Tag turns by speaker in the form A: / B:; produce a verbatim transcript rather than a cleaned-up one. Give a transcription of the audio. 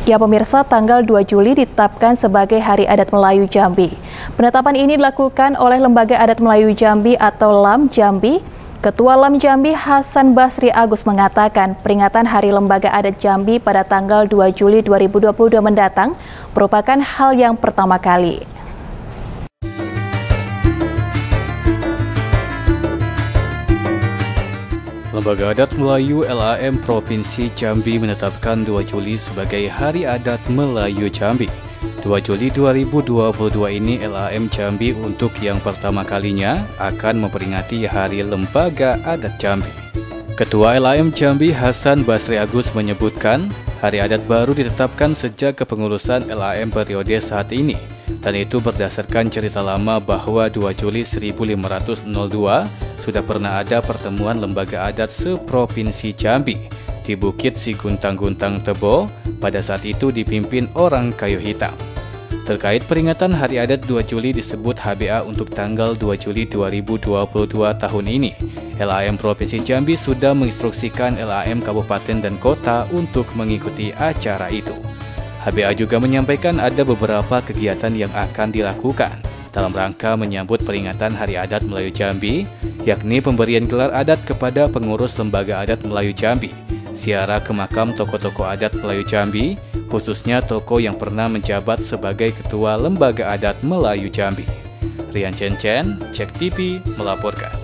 A: Ya pemirsa, tanggal dua Juli ditetapkan sebagai Hari Adat Melayu Jambi. Penetapan ini dilakukan oleh Lembaga Adat Melayu Jambi atau L A M Jambi. Ketua L A M Jambi Hasan Basri Agus mengatakan peringatan Hari Lembaga Adat Jambi pada tanggal dua Juli dua ribu dua puluh dua mendatang merupakan hal yang pertama kali.
B: Lembaga Adat Melayu L A M Provinsi Jambi menetapkan dua Juli sebagai Hari Adat Melayu Jambi. dua Juli dua ribu dua puluh dua ini L A M Jambi untuk yang pertama kalinya akan memperingati Hari Lembaga Adat Jambi. Ketua L A M Jambi Hasan Basri Agus menyebutkan hari adat baru ditetapkan sejak kepengurusan L A M periode saat ini, dan itu berdasarkan cerita lama bahwa dua Juli seribu lima ratus dua sudah pernah ada pertemuan lembaga adat seprovinsi Jambi di Bukit Siguntang-Guntang Tebo, pada saat itu dipimpin orang kayu hitam. Terkait peringatan Hari Adat dua Juli disebut H B A untuk tanggal dua Juli dua ribu dua puluh dua tahun ini, L A M Provinsi Jambi sudah menginstruksikan L A M Kabupaten dan Kota untuk mengikuti acara itu. H B A juga menyampaikan ada beberapa kegiatan yang akan dilakukan dalam rangka menyambut peringatan Hari Adat Melayu Jambi, yakni pemberian gelar adat kepada pengurus Lembaga Adat Melayu Jambi, ziarah ke makam tokoh-tokoh adat Melayu Jambi, khususnya tokoh yang pernah menjabat sebagai Ketua Lembaga Adat Melayu Jambi. Rian Chen Chen, Cek T V melaporkan.